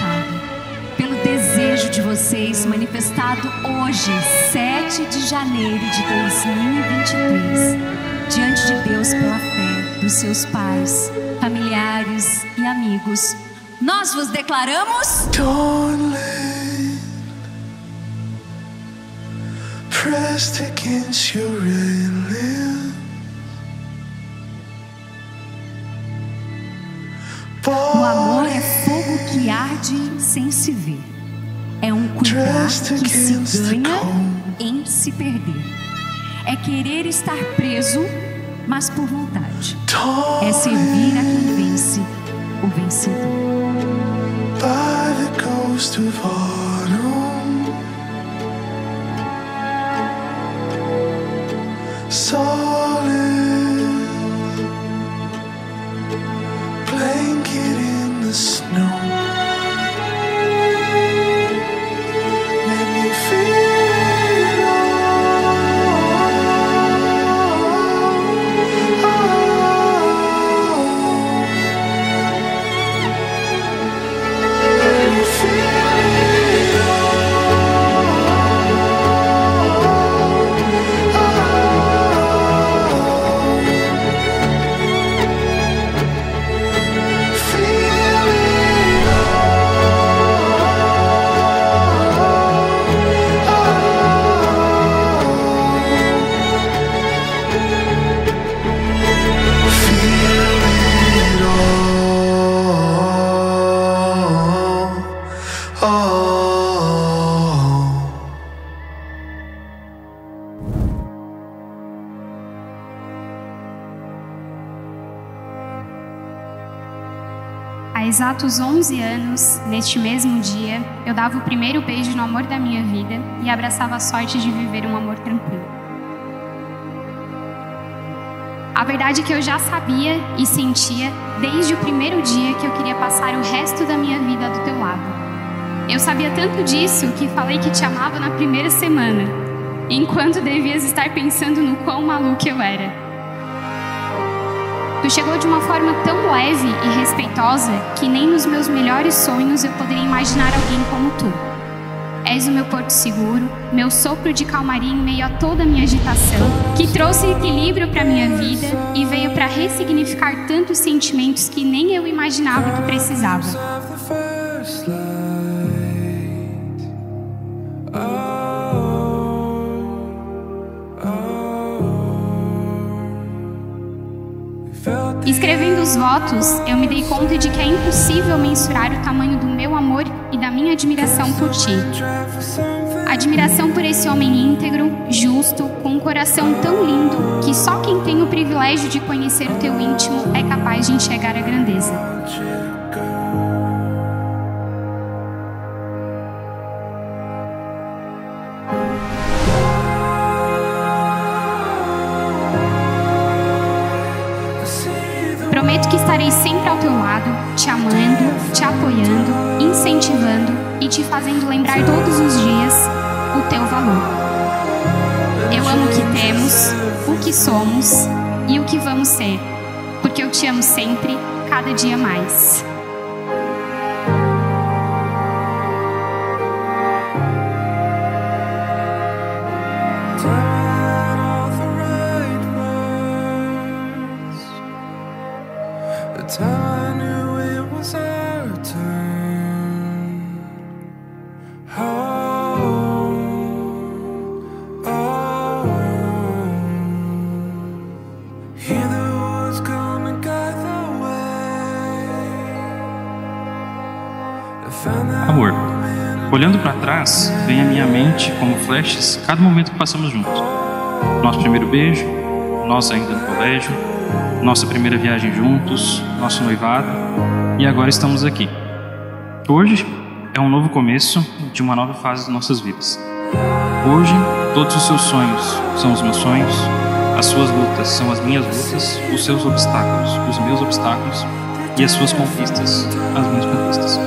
chamado, pelo desejo de vocês manifestado hoje, 7 de janeiro de 2023, diante de Deus pela fé dos seus pais, familiares e amigos. Nós vos declaramos: Darling, pressed against your railing, o amor é fogo que arde sem se ver. É um cuidar que se ganha em se perder. É querer estar preso, mas por vontade. É servir a quem vence, o vencedor. By the ghost of autumn, solid blanket in the snow. Let me feel it all. Let me feel it Há exatos 11 anos, neste mesmo dia, eu dava o primeiro beijo no amor da minha vida e abraçava a sorte de viver um amor tranquilo. A verdade é que eu já sabia e sentia desde o primeiro dia que eu queria passar o resto da minha vida do teu lado. Eu sabia tanto disso que falei que te amava na primeira semana, enquanto devias estar pensando no quão maluca eu era. Tu chegou de uma forma tão leve e respeitosa que nem nos meus melhores sonhos eu poderia imaginar alguém como tu. És o meu porto seguro, meu sopro de calmaria em meio a toda a minha agitação, que trouxe equilíbrio para minha vida e veio para ressignificar tantos sentimentos que nem eu imaginava que precisava. Escrevendo os votos, eu me dei conta de que é impossível mensurar o tamanho do meu amor e da minha admiração por ti. Admiração por esse homem íntegro, justo, com um coração tão lindo que só quem tem o privilégio de conhecer o teu íntimo é capaz de enxergar a grandeza. Prometo que estarei sempre ao teu lado, te amando, te apoiando, incentivando e te fazendo lembrar todos os dias o teu valor. Eu amo o que temos, o que somos e o que vamos ser, porque eu te amo sempre, cada dia mais. Amor. Olhando para trás, vem à minha mente como flashes cada momento que passamos juntos. Nosso primeiro beijo, nós ainda no colégio, nossa primeira viagem juntos, nosso noivado e agora estamos aqui. Hoje é um novo começo de uma nova fase de nossas vidas. Hoje, todos os seus sonhos são os meus sonhos, as suas lutas são as minhas lutas, os seus obstáculos, os meus obstáculos e as suas conquistas, as minhas conquistas.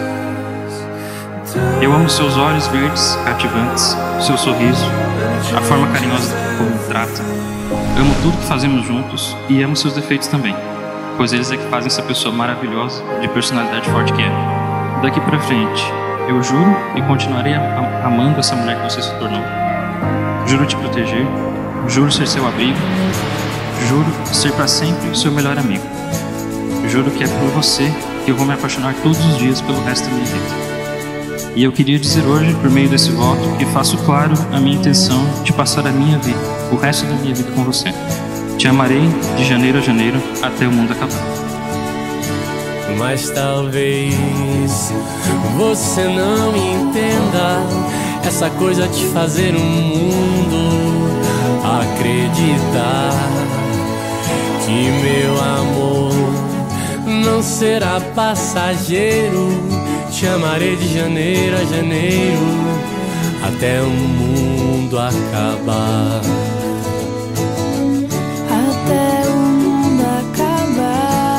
Eu amo seus olhos verdes, cativantes, seu sorriso, a forma carinhosa como me trata. Amo tudo que fazemos juntos e amo seus defeitos também, pois eles é que fazem essa pessoa maravilhosa, de personalidade forte que é. daqui pra frente, eu juro e continuarei amando essa mulher que você se tornou. Juro te proteger, juro ser seu abrigo, juro ser para sempre seu melhor amigo. Juro que é por você que eu vou me apaixonar todos os dias pelo resto da minha vida. E eu queria dizer hoje, por meio desse voto, que faço claro a minha intenção de passar a minha vida, o resto da minha vida com você. Te amarei de janeiro a janeiro até o mundo acabar. Mas talvez você não entenda essa coisa de fazer o mundo acreditar que meu amor não será passageiro. Te amarei de janeiro a janeiro até o mundo acabar. Até o mundo acabar.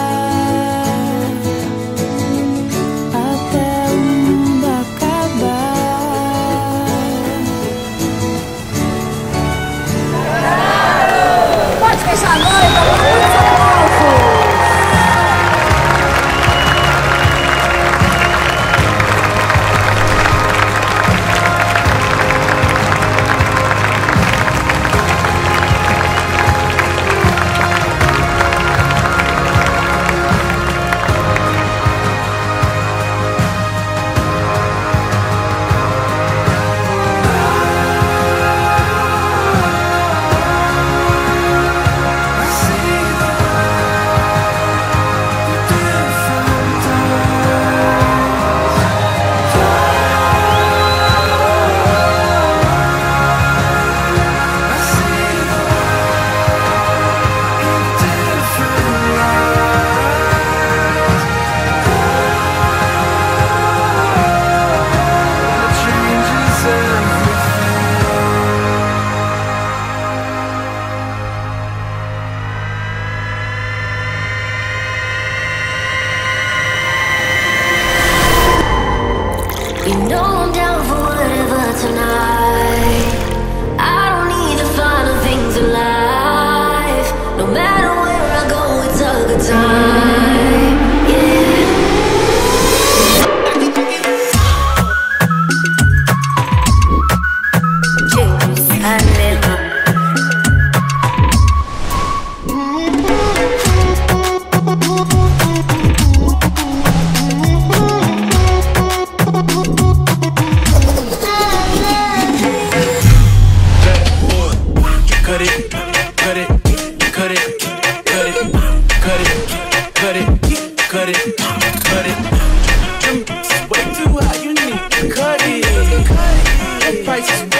Até o mundo acabar. Pode fechar agora, então. You know I'm down for whatever tonight. I don't need the final things in life. No matter where I go, it's a good time. Yeah. Juice and milk. Cut it. Way too high, you need to cut it. The price is